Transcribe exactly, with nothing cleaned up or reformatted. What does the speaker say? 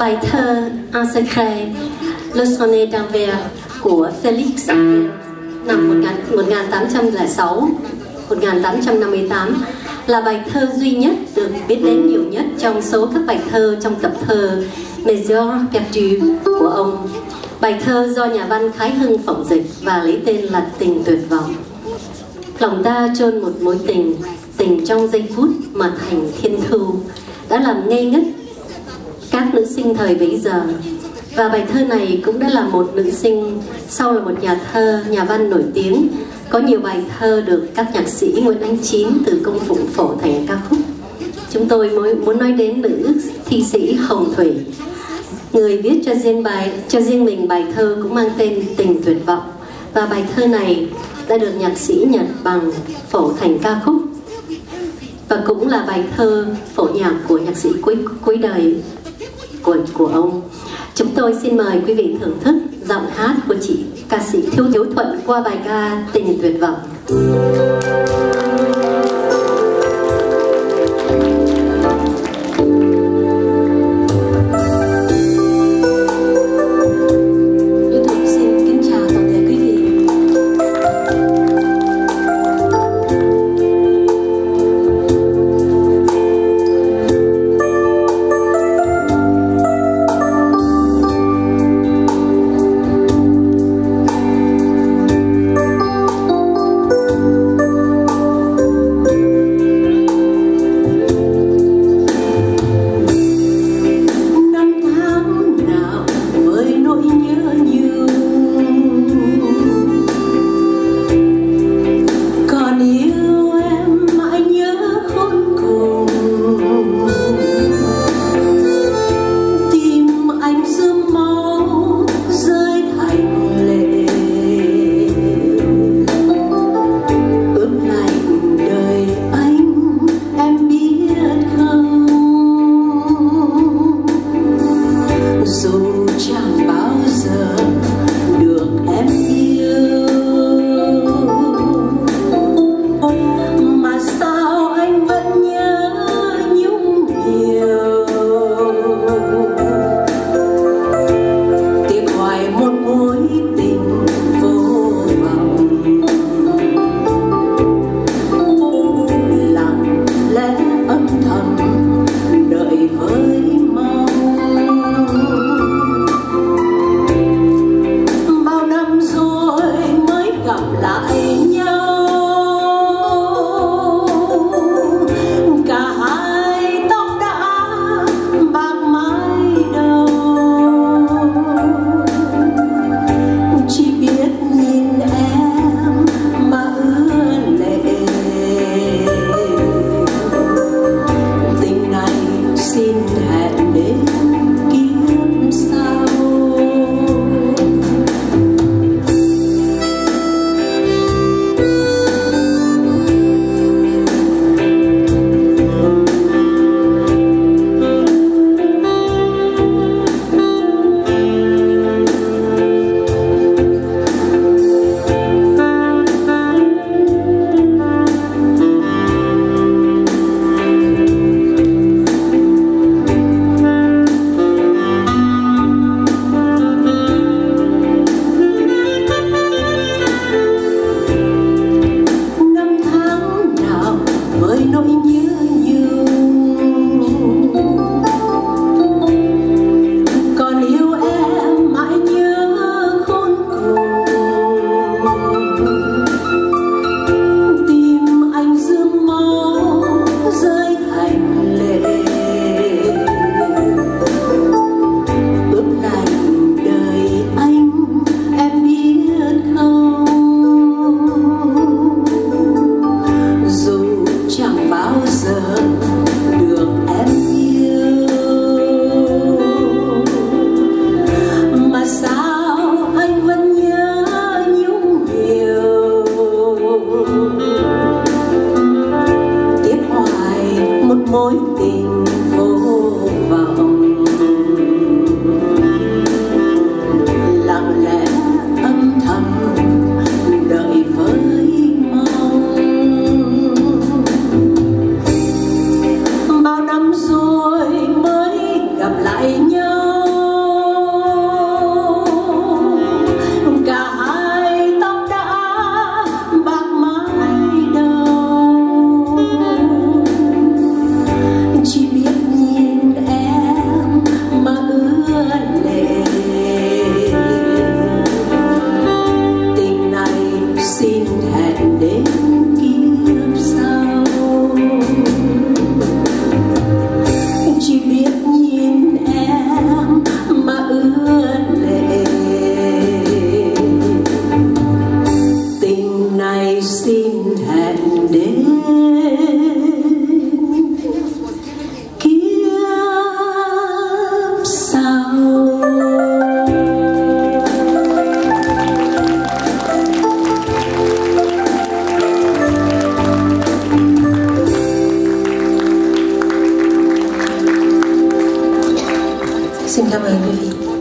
bài thơ Un secret, Le sonnet d'Anvers của Félix Anvers năm một nghìn tám trăm lẻ sáu một nghìn tám trăm năm mươi tám là bài thơ duy nhất được biết đến nhiều nhất trong số các bài thơ trong tập thơ Mes heures perdues của ông. Bài thơ do nhà văn Khái Hưng phỏng dịch và lấy tên là Tình tuyệt vọng. Lòng ta chôn một mối tình, tình trong giây phút mà thành thiên thu, đã làm ngây ngất các nữ sinh thời bấy giờ. Và bài thơ này cũng đã là một nữ sinh, sau là một nhà thơ, nhà văn nổi tiếng, có nhiều bài thơ được các nhạc sĩ Nguyễn Ánh Chín từ công phụng phổ thành ca khúc. Chúng tôi muốn nói đến nữ thi sĩ Hồng Thủy, người viết cho riêng bài cho riêng mình bài thơ cũng mang tên Tình tuyệt vọng, và bài thơ này đã được nhạc sĩ Nhật Bằng phổ thành ca khúc, và cũng là bài thơ phổ nhạc của nhạc sĩ cuối cuối đời của của ông. Chúng tôi xin mời quý vị thưởng thức giọng hát của chị ca sĩ Thiêu Hiếu Thuận qua bài ca Tình tuyệt vọng. Hãy subscribe cho kênh Ghiền Mì Gõ để không bỏ lỡ Xin cảm ơn quý vị.